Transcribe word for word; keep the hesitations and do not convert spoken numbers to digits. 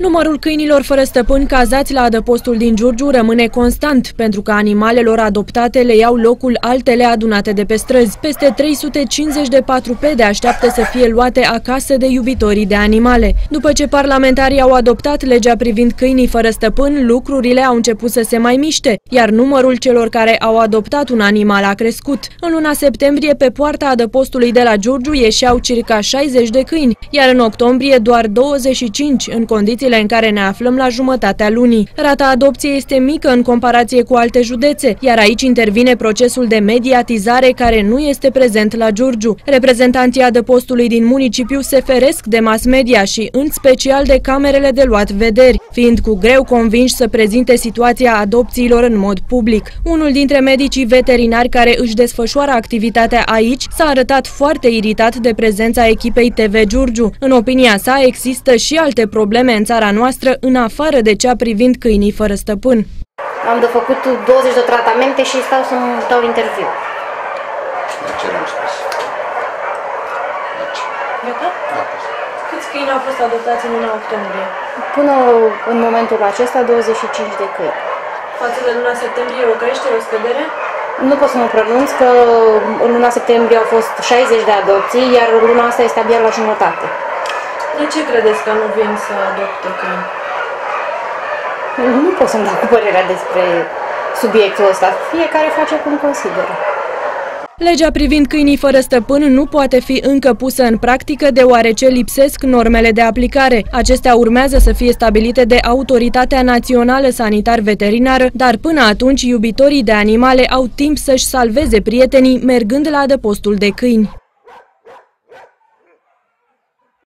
Numărul câinilor fără stăpân cazați la adăpostul din Giurgiu rămâne constant, pentru că animalelor adoptate le iau locul altele adunate de pe străzi. Peste trei sute cincizeci de patrupede așteaptă să fie luate acasă de iubitorii de animale. După ce parlamentarii au adoptat legea privind câinii fără stăpân, lucrurile au început să se mai miște, iar numărul celor care au adoptat un animal a crescut. În luna septembrie, pe poarta adăpostului de la Giurgiu ieșeau circa șaizeci de câini, iar în octombrie doar douăzeci și cinci, în condițiile în care ne aflăm la jumătatea lunii. Rata adopției este mică în comparație cu alte județe, iar aici intervine procesul de mediatizare care nu este prezent la Giurgiu. Reprezentanții adăpostului din municipiu se feresc de mass media și în special de camerele de luat vederi, fiind cu greu convinși să prezinte situația adopțiilor în mod public. Unul dintre medicii veterinari care își desfășoară activitatea aici s-a arătat foarte iritat de prezența echipei T V Giurgiu. În opinia sa, există și alte probleme în țara noastră, în afară de cea privind câinii fără stăpân. Am de făcut douăzeci de tratamente și stau să-mi dau interviu. De ce nu am spus? Gata? Da. Câți câini au fost adoptați în luna octombrie? Până în momentul acesta, douăzeci și cinci de câini. Față de luna septembrie, o creștere, o scădere? Nu pot să mă pronunț că în luna septembrie au fost șaizeci de adopții, iar luna asta este abia la jumătate. De ce credeți că nu vin să adopte câini? Nu pot să-mi dau cu părerea despre subiectul ăsta. Fiecare face cum consideră. Legea privind câinii fără stăpân nu poate fi încă pusă în practică deoarece lipsesc normele de aplicare. Acestea urmează să fie stabilite de Autoritatea Națională Sanitar-Veterinară, dar până atunci iubitorii de animale au timp să-și salveze prietenii mergând la adăpostul de câini.